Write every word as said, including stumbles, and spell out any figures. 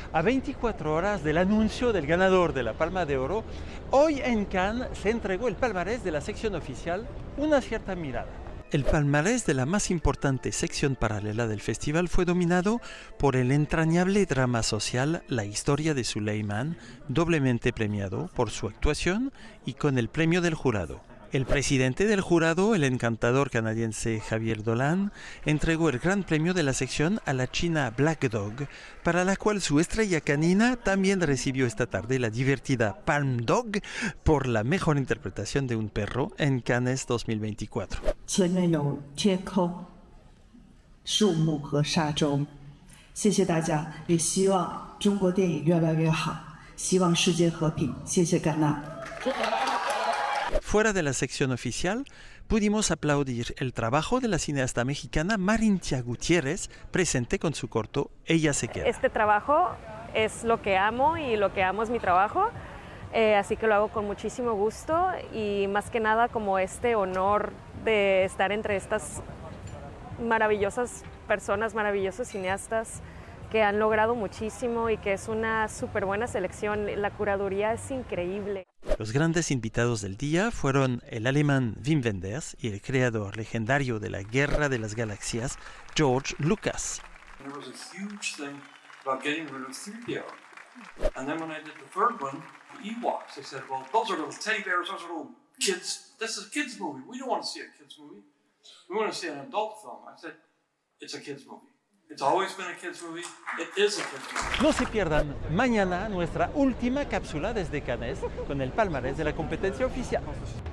A veinticuatro horas del anuncio del ganador de la Palma de Oro, hoy en Cannes se entregó el palmarés de la sección oficial Una cierta mirada. El palmarés de la más importante sección paralela del festival fue dominado por el entrañable drama social La historia de Suleiman, doblemente premiado por su actuación y con el premio del jurado. El presidente del jurado, el encantador canadiense Javier Dolan, entregó el gran premio de la sección a la china Black Dog, para la cual su estrella canina también recibió esta tarde la divertida Palm Dog por la mejor interpretación de un perro en Cannes dos mil veinticuatro. 前面有天空、树木和沙洲，谢谢大家，也希望中国电影越来越好，希望世界和平。谢谢戛纳。 Fuera de la sección oficial, pudimos aplaudir el trabajo de la cineasta mexicana Marintia Gutiérrez, presente con su corto Ella se queda. Este trabajo es lo que amo y lo que amo es mi trabajo, eh, así que lo hago con muchísimo gusto y más que nada como este honor de estar entre estas maravillosas personas, maravillosos cineastas que han logrado muchísimo y que es una súper buena selección. La curaduría es increíble. Los grandes invitados del día fueron el alemán Wim Wenders y el creador legendario de la Guerra de las Galaxias, George Lucas. There was a huge thing about getting rid of three D O. And then when I did the third one, the Ewoks, they said, well, those are little teddy bears, those are little kids. This is a kid's movie. We don't want to see a kid's movie. We want to see an adult film. I said, it's a kid's movie. It's always been a kids movie. It is a kids movie. No se pierdan mañana nuestra última cápsula desde Cannes con el palmarés de la competencia oficial.